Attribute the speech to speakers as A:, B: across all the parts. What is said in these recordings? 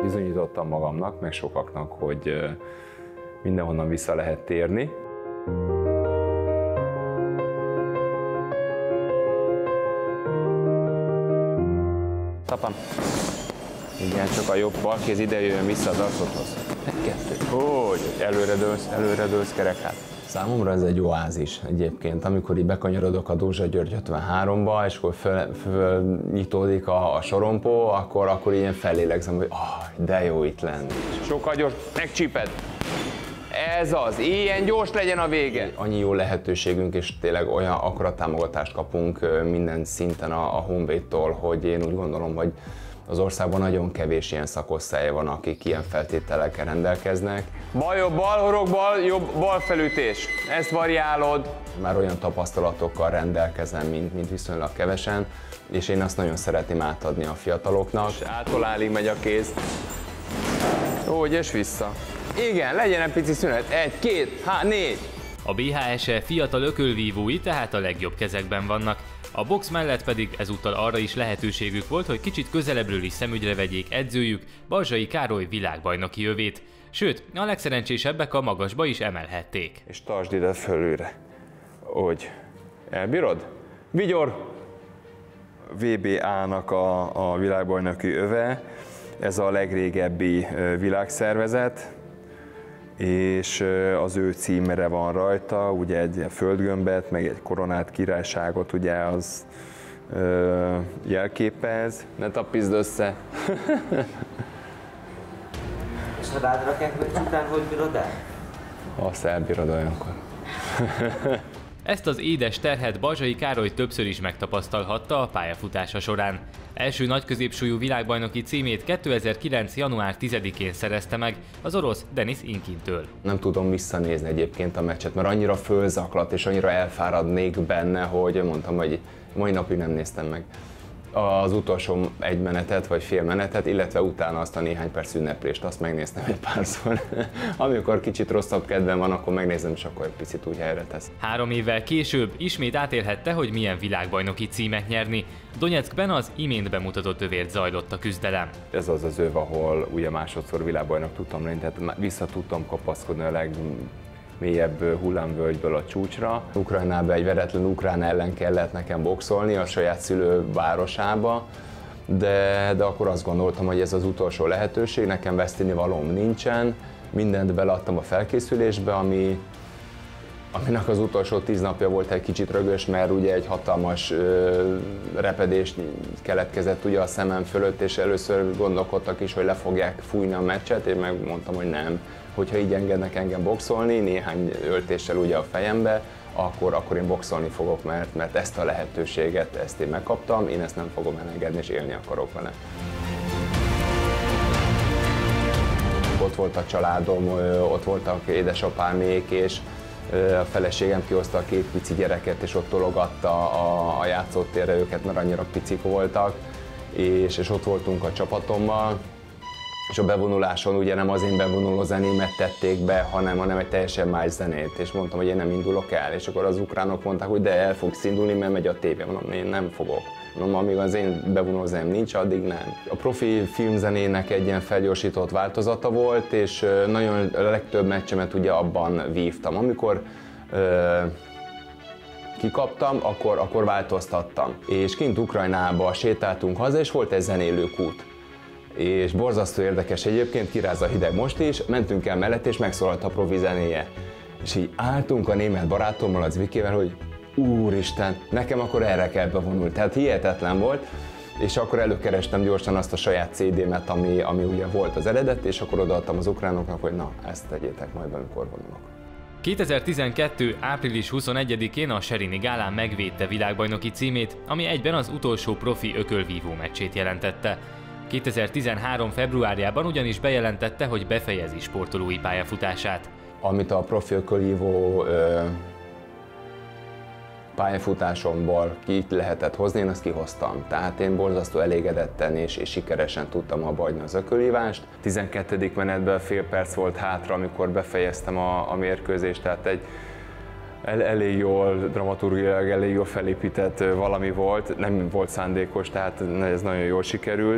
A: Bizonyítottam magamnak, meg sokaknak, hogy mindenhonnan vissza lehet térni. Tapam. Igen, csak a jobb balkéz ide jöjjön vissza az arcodhoz. Egy-kettő. Hogy előre dőlsz kerek. Számomra ez egy oázis egyébként, amikor így bekanyarodok a Dózsa György 53-ba, és akkor fölnyitódik a sorompó, akkor ilyen fellélegzem, hogy de jó itt lenni. Sokkal gyors, megcsíped! Ez az, ilyen gyors legyen a vége! Annyi jó lehetőségünk, és tényleg olyan akkora támogatást kapunk minden szinten a Honvédtól, hogy én úgy gondolom, hogy az országban nagyon kevés ilyen szakosztálya van, akik ilyen feltételekkel rendelkeznek. Bal jobb, bal horog, bal jobb, bal felütés. Ezt variálod. Már olyan tapasztalatokkal rendelkezem, mint viszonylag kevesen, és én azt nagyon szeretném átadni a fiataloknak. És átolálig megy a kéz. Úgy, és vissza. Igen, legyen egy pici szünet. 1, 2, 3, 4.
B: A BHSE fiatal ökölvívói tehát a legjobb kezekben vannak. A box mellett pedig ezúttal arra is lehetőségük volt, hogy kicsit közelebbről is szemügyre vegyék edzőjük, Balzsai Károly világbajnoki övét. Sőt, a legszerencsésebbek a magasba is emelhették.
A: És tartsd ide fölülre. Hogy elbírod? Vigyor! VBA-nak a világbajnoki öve, ez a legrégebbi világszervezet, és az ő címere van rajta, ugye egy földgömbet, meg egy koronált királyságot, ugye az jelképez. Ne tappizd össze!
C: És a rádrakák meccs után hogy bírod el?
A: Azt elbírod olyankor.
B: Ezt az édes terhet Balzsai Károly többször is megtapasztalhatta a pályafutása során. Első nagyközépsúlyú világbajnoki címét 2009. január 10-én szerezte meg az orosz Denis Inkintől. Nem tudom visszanézni egyébként a meccset, mert annyira fölzaklat és annyira elfáradnék benne, hogy mondtam, hogy mai napig nem néztem meg az utolsó egy menetet vagy fél menetet, illetve utána azt a néhány perc ünneplést, azt megnéztem egy párszor. Amikor kicsit rosszabb kedvem van, akkor megnézem, és akkor egy picit úgy helyre tesz. 3 évvel később ismét átélhette, hogy milyen világbajnoki címet nyerni. Donyeckben az imént bemutatott övért zajlott a küzdelem.
A: Ez az az öv, ahol ugye másodszor világbajnok tudtam lenni, tehát vissza tudtam kapaszkodni a legmélyebb hullámvölgyből a csúcsra. Ukrajnában egy veretlen ukrán ellen kellett nekem boxolni a saját szülővárosába, de akkor azt gondoltam, hogy ez az utolsó lehetőség, nekem veszteni valóm nincsen, mindent beleadtam a felkészülésbe, aminek az utolsó 10 napja volt egy kicsit rögös, mert ugye egy hatalmas repedés keletkezett ugye a szemem fölött, és először gondolkodtak is, hogy le fogják fújni a meccset, én megmondtam, hogy nem. Hogyha így engednek engem boxolni, néhány öltéssel ugye a fejembe, akkor én boxolni fogok, mert ezt a lehetőséget, ezt én megkaptam, én ezt nem fogom elengedni, és élni akarok vele. Ott volt a családom, ott voltak édesapámék, és a feleségem kihozta a 2 pici gyereket, és ott tologatta a játszótérre őket, mert annyira picik voltak, és ott voltunk a csapatommal, és a bevonuláson ugye nem az én bevonuló zenémet tették be, hanem egy teljesen más zenét, és mondtam, hogy én nem indulok el, és akkor az ukránok mondták, hogy de el fogsz indulni, mert megy a tévé. Mondom, én nem fogok. Mondom, amíg az én bevonuló zeném nincs, addig nem. A profi filmzenének egy ilyen felgyorsított változata volt, és nagyon a legtöbb meccsemet ugye abban vívtam. Amikor kikaptam, akkor változtattam. És kint Ukrajnába sétáltunk haza, és volt egy zenélő kút. És borzasztó érdekes egyébként, kiráz a hideg most is, mentünk el mellett, és megszólalt a profi zenéje. És így álltunk a német barátommal, az Vikivel, hogy úristen, nekem akkor erre kell bevonulni. Tehát hihetetlen volt, és akkor előkerestem gyorsan azt a saját CD-met, ami ugye volt az eredet, és akkor odaadtam az ukránoknak, hogy na, ezt tegyétek majd, amikor vonulok.
B: 2012. április 21-én a Serini Gálán megvédte világbajnoki címét, ami egyben az utolsó profi ökölvívó meccsét jelentette. 2013. februárjában ugyanis bejelentette, hogy befejezi sportolói pályafutását.
A: Amit a profi ökölvívó pályafutásomból ki lehetett hozni, én azt kihoztam. Tehát én borzasztó elégedetten és sikeresen tudtam abba hagyni az ökölvívást. 12. menetben fél perc volt hátra, amikor befejeztem a mérkőzést, tehát egy elég jól, dramaturgiailag elég jól felépített valami volt, nem volt szándékos, tehát ez nagyon jól sikerült.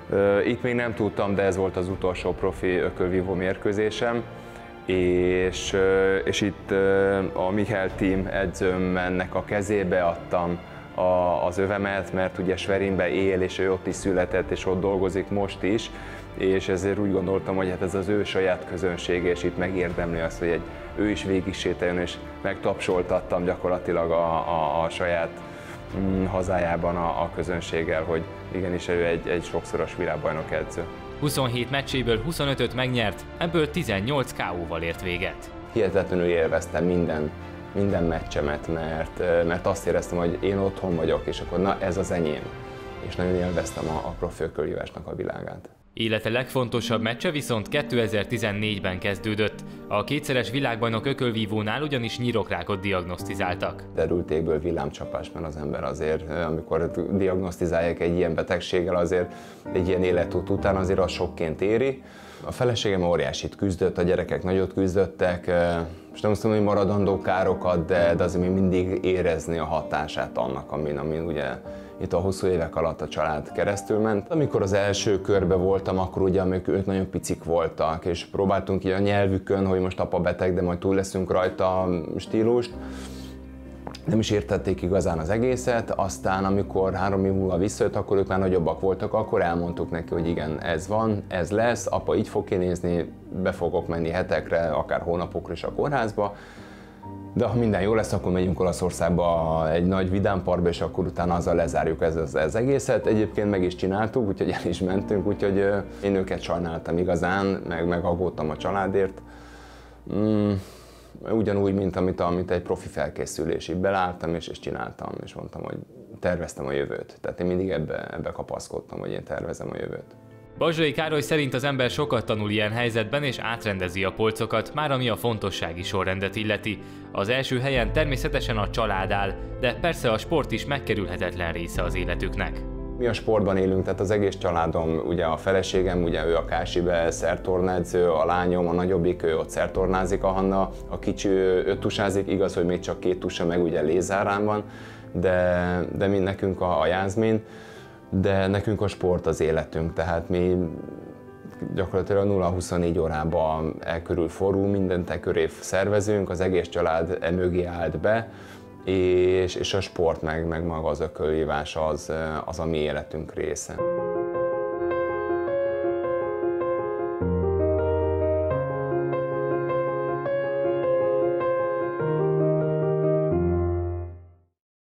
A: Itt még nem tudtam, de ez volt az utolsó profi ökölvívó mérkőzésem, és itt a Mihály Team edzőmnek a kezébe adtam az övemet, mert ugye Schwerinben él, és ő ott is született, és ott dolgozik most is, és ezért úgy gondoltam, hogy hát ez az ő saját közönsége, és itt megérdemli azt, hogy ő is végig sétáljon, és megtapsoltattam gyakorlatilag a saját hazájában a közönséggel, hogy igenis ő egy sokszoros világbajnok edző.
B: 27 meccséből 25-öt megnyert, ebből 18 KO-val ért véget.
A: Hihetetlenül élveztem minden meccsemet, mert azt éreztem, hogy én otthon vagyok, és akkor na ez az enyém. És nagyon élveztem a profi ökölvívásnak a világát.
B: Élete legfontosabb meccse viszont 2014-ben kezdődött. A kétszeres világbajnok ökölvívónál ugyanis nyirokrákot diagnosztizáltak.
A: Derültékből villámcsapás, mert az ember azért, amikor diagnosztizálják egy ilyen betegséggel, azért egy ilyen életút után azért az sokként éri. A feleségem óriásit küzdött, a gyerekek nagyot küzdöttek, és nem azt mondom, hogy maradandó károkat, de azért még mindig érezni a hatását annak, amin ugye itt a hosszú évek alatt a család keresztül ment. Amikor az első körbe voltam, akkor ugye ők nagyon picik voltak, és próbáltunk így a nyelvükön, hogy most apa beteg, de majd túl leszünk rajta stílust. Nem is értették igazán az egészet, aztán amikor 3 év múlva visszajött, akkor ők már nagyobbak voltak, akkor elmondtuk neki, hogy igen, ez van, ez lesz, apa így fog kinézni, be fogok menni hetekre, akár hónapokra is a kórházba, de ha minden jó lesz, akkor megyünk Olaszországba egy nagy vidámparkba, és akkor utána azzal lezárjuk az egészet. Egyébként meg is csináltuk, úgyhogy el is mentünk, úgyhogy én őket sajnáltam igazán, meg aggódtam a családért. Ugyanúgy, mint egy profi felkészülés. Így belálltam és csináltam, és mondtam, hogy terveztem a jövőt. Tehát én mindig ebbe kapaszkodtam, hogy én tervezem a jövőt.
B: Balzsai Károly szerint az ember sokat tanul ilyen helyzetben, és átrendezi a polcokat, már ami a fontossági sorrendet illeti. Az első helyen természetesen a család áll, de persze a sport is megkerülhetetlen része az életüknek.
A: Mi a sportban élünk, tehát az egész családom, ugye a feleségem, ugye ő a Kásibe szertornaedző, a lányom, a nagyobbik, ő ott szertornázik, a Hanna, a kicsi, ő tusázik, igaz, hogy még csak 2 tusa, meg ugye lézárán van, de mi nekünk a Jászmin, de nekünk a sport az életünk, tehát mi gyakorlatilag 0-24 órában elkörül forró, mindent köré szervezünk, az egész család mögé állt be, és a sport meg maga az ökölvívás az a mi életünk része.